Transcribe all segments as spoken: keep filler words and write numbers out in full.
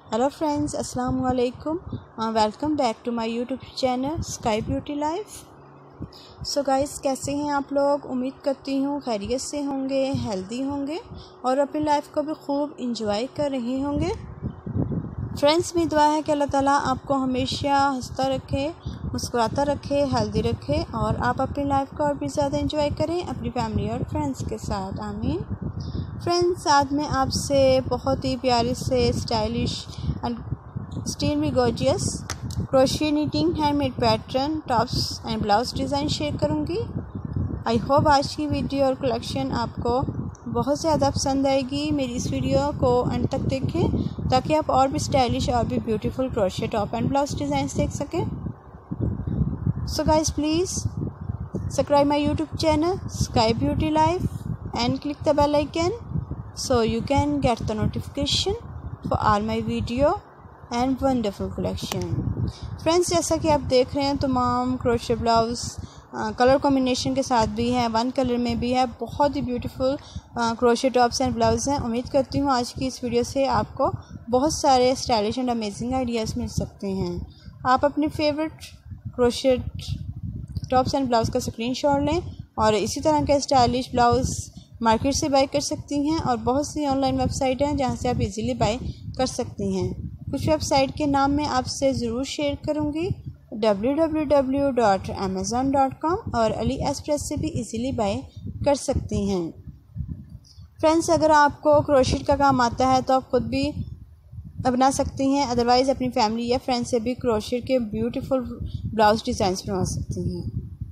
Hello friends, अस्सलाम वालेकुम। Welcome back to my YouTube channel sky beauty life. So guys, कैसे हैं आप लोग? उम्मीद करती हूँ खैरियत से होंगे, हेल्दी होंगे और अपनी लाइफ को भी खूब इंजॉय कर रहे होंगे। फ्रेंड्स, मेरी दुआ है कि अल्लाह ताला आपको हमेशा हंसता रखे, मुस्कुराता रखे, हेल्दी रखे और आप अपनी लाइफ को और भी ज़्यादा इंजॉय करें अपनी फैमिली और फ्रेंड्स के साथ। आमीन। फ्रेंड्स, आज मैं आपसे बहुत ही प्यारे से stylish and extremely gorgeous crochet knitting handmade pattern tops and blouse design share करूंगी। आई होप आज की वीडियो और कलेक्शन आपको बहुत ज़्यादा पसंद आएगी। मेरी इस वीडियो को अंत तक देखें ताकि आप और भी स्टाइलिश और भी beautiful crochet top and blouse design देख सकें। So guys, please subscribe my YouTube channel sky beauty life and click the bell icon so you can get the notification for all my video and wonderful collection. Friends, जैसा कि आप देख रहे हैं तमाम crochet blouse colour combination के साथ भी है, वन कलर में भी है। बहुत ही beautiful crochet tops and blouse हैं। उम्मीद करती हूँ आज की इस वीडियो से आपको बहुत सारे स्टाइलिश एंड अमेजिंग आइडियाज़ मिल सकते हैं। आप अपने favourite crochet tops and blouse का स्क्रीनशॉट लें और इसी तरह के स्टाइलिश ब्लाउज मार्केट से बाय कर सकती हैं और बहुत सी ऑनलाइन वेबसाइट हैं जहां से आप इजीली बाय कर सकती हैं। कुछ वेबसाइट के नाम मैं आपसे ज़रूर शेयर करूंगी, W W W dot Amazon dot com और अली एक्सप्रेस से भी इजीली बाय कर सकती हैं। फ्रेंड्स, अगर आपको क्रोशिया का काम आता है तो आप खुद भी बना सकती हैं, अदरवाइज़ अपनी फैमिली या फ्रेंड से भी क्रोशिया के ब्यूटीफुल ब्लाउज डिज़ाइन बनवा सकती हैं।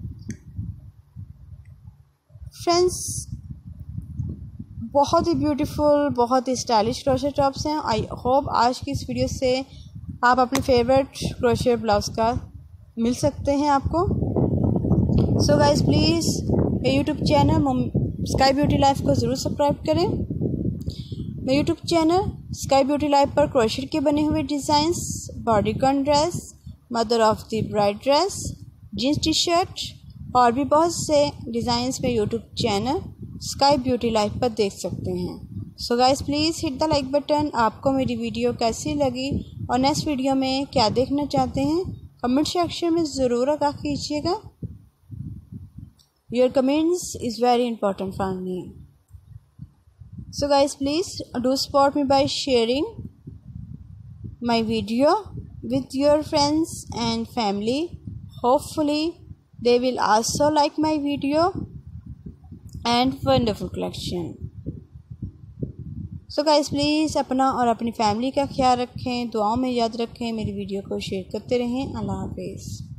फ्रेंड्स, बहुत ही ब्यूटीफुल, बहुत ही स्टाइलिश क्रोशिया टॉप्स हैं। आई होप आज की इस वीडियो से आप अपने फेवरेट क्रोशिया ब्लाउज का मिल सकते हैं आपको। सो गाइस, प्लीज़ मेरे YouTube channel sky beauty life को ज़रूर सब्सक्राइब करें। मेरे YouTube channel sky beauty life पर क्रोशिया के बने हुए designs, bodycon dress, mother of the bride dress, jeans T shirt और भी बहुत से डिज़ाइंस में YouTube channel sky beauty life पर देख सकते हैं। So guys, please hit the like button. आपको मेरी वीडियो कैसी लगी और नेक्स्ट वीडियो में क्या देखना चाहते हैं कमेंट सेक्शन में ज़रूर आगाह कीजिएगा। Your comments is very important for me. So guys, please do support me by sharing my video with your friends and family. Hopefully they will also like my video and wonderful collection. So guys, please अपना और अपनी family का ख्याल रखें, दुआओं में याद रखें, मेरी वीडियो को शेयर करते रहें। अल्लाह हाफिज़।